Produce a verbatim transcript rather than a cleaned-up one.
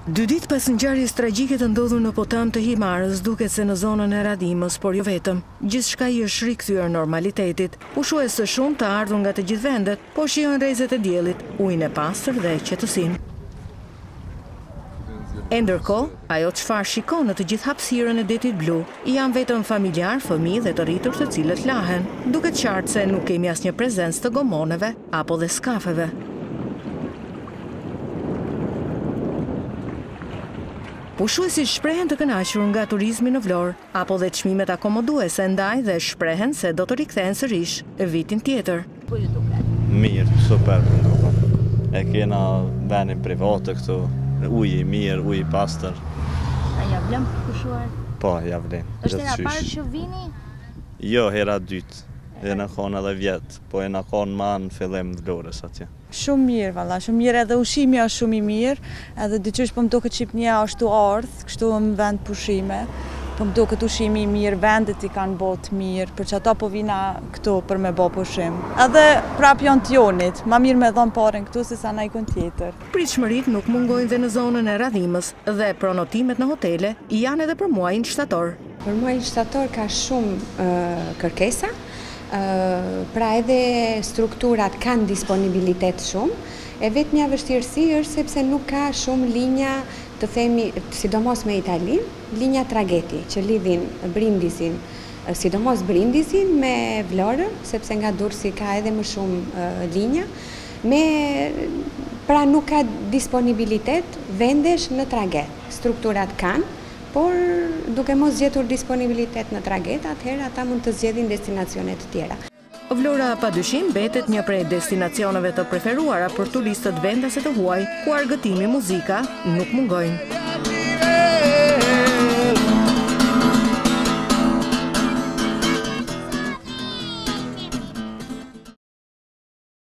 Dy ditë pas ngjarjes tragjike të ndodhur në Potam të Himarës, duket se në zonën e Radimës, por jo vetëm, gjithçka i është rikthyer normalitetit. Pushues së shumë të ardhur nga të gjithë vendet, po shijojnë rrezet e diellit, ujin e pastër dhe qetësinë. E ndërkohë, ajo çfarë shikon në të gjithë hapësirën e detit blu, janë vetëm familjar, fëmijë dhe të rritur të cilët lahen. Duket qartë se nuk kemi asnjë prezencë të gomoneve apo dhe skafeve. Pushuesit shprehen të kënaqur nga turizmi në Vlorë, apo dhe çmimet akomoduese ndaj dhe shprehen se do të rikthehen sërish vitin tjetër. Mirë, super. E kena venin private këtu, uji i mirë, uji i pastër. A ja vlen pushuar? Po, ja vlen. Është hera parë që vini? Jo, hera dytë. Dhe në konë edhe vjetë, po e në konë ma në fillim Vlorës atje. Shumë mirë, valla, shumë mirë, edhe ushimi është shumë i mirë, edhe dyqysh po më duket Shqipnia ashtu ardhë, kështu në vend pushime, po më duket ushimi i mirë, vendet i kanë botë mirë, për që ata po vina këtu për me bo pushim. Edhe prap janë t'jonit, ma mirë me dhonë paren këtu se sa na i kënë tjetër. Pritshmërit nuk mungojnë dhe në zonën e Radimës dhe pronotimet në hotele janë edhe për muajin shtator. Për muajin shtator ka shumë uh, kërkesa. Uh, pra edhe strukturat kanë disponibilitet shumë, e vetmja vështirësi është sepse nuk ka shumë linja, të themi, sidomos me Italinë, linja trageti që lidhin Brindisin, sidomos Brindisin me Vlorën, sepse nga Durrësi ka edhe më shumë uh, linja, me, pra nuk ka disponibilitet vendesh në traget. Strukturat kanë, por duke mos gjetur disponibilitet në traget, atëherë ata mund të zgjedhin destinacione të tjera. Vlora padyshim mbetet një prej destinacioneve të preferuara për turistët vendase të huaj, ku argëtimi, muzika nuk mungojnë.